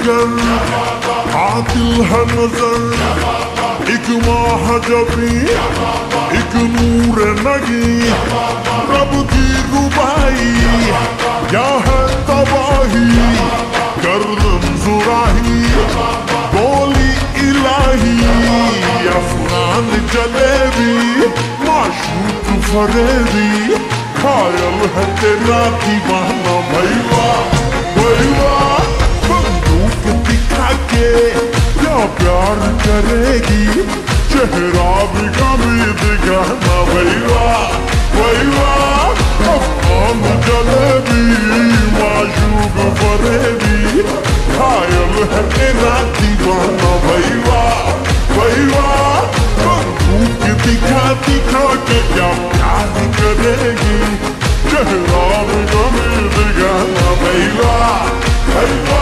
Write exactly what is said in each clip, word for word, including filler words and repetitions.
जिगर आतिल है नजर एक महाजबी एक नूर नगी रब की रुबाई क्या है तबाही गर्दन जुराही बोली इलाही अफगान जलेबी माशूक फरेबी खायल है तेरा दीवाना भैया भैया बंदूक दिखा के क्या प्यार करेगी चेहरा भी कभी दिखाना भैया भैया अफगान जलेबी माशूक फरेबी खायल है तेरा दीवाना भैया भैया बंदूक दिखा दिखा के क्या प्यार करेगी चेहरा भी कभी दिखाना भैया भैया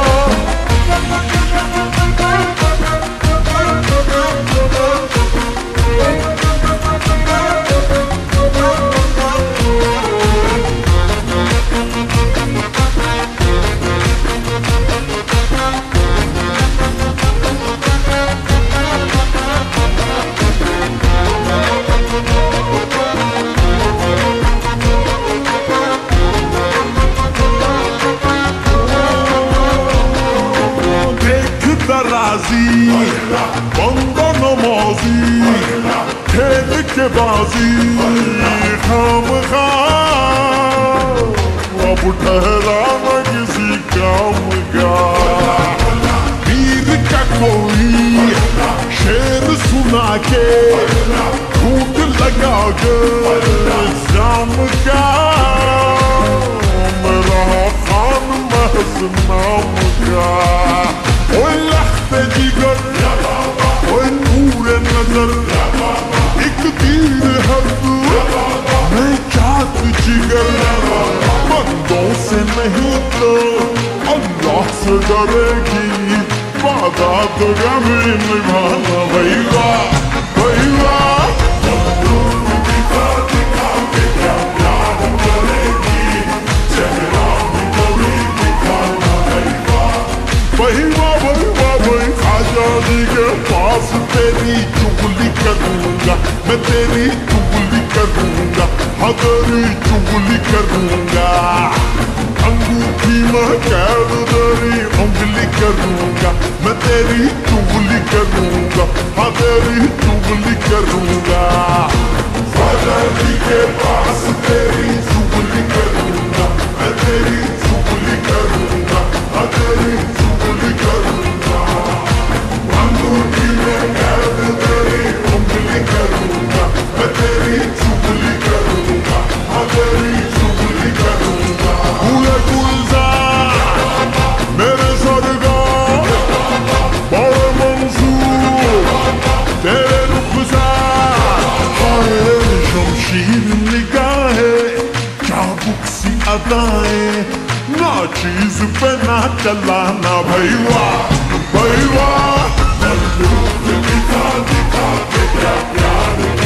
बंदा नमाजी खेल के बाजी खाम खा अब ठहरा न किसी काम का वीर का कोई शेर सुना के घूट लगा कर शाम का मेरा खान महज नाम का जिगर और नूर नजर एक तीर है तू मैं चाहत जिगर बंदों से नहीं तो अल्लाह से डरेगी वादा तो कभी निभाना भैया भैया बंदूक दिखा दिखा के क्या प्यार करेगी चेहरा भी कभी दिखाना भैया भैया आजादी के पास तेरी चुगली करूंगा मैं तेरी चुगली करूंगा हाँ तेरी चुगली करूंगा अंगूठी में कैद तेरी उंगली करूंगा मैं तेरी चुगली करूंगा हाँ तेरी चुगली करूंगा आजादी के पास तेरी चुगली करूंगा मैं तेरी चुगली करूंगा हाँ तेरी चुगली करूंगा अंगूठी में कैद तेरी उंगली करूंगा मैं तेरी चुगली करूंगा हाँ तेरी चुगली करूंगा पूरे गुलजार मेरे सरगार बड़े मंसूर तेरे रुखसार हाय शमशीर निगाहें चाबुक सी अदाएं ना चीज पे ना चलाना भैया भैया बंदूक दिखा दिखा के क्या प्यार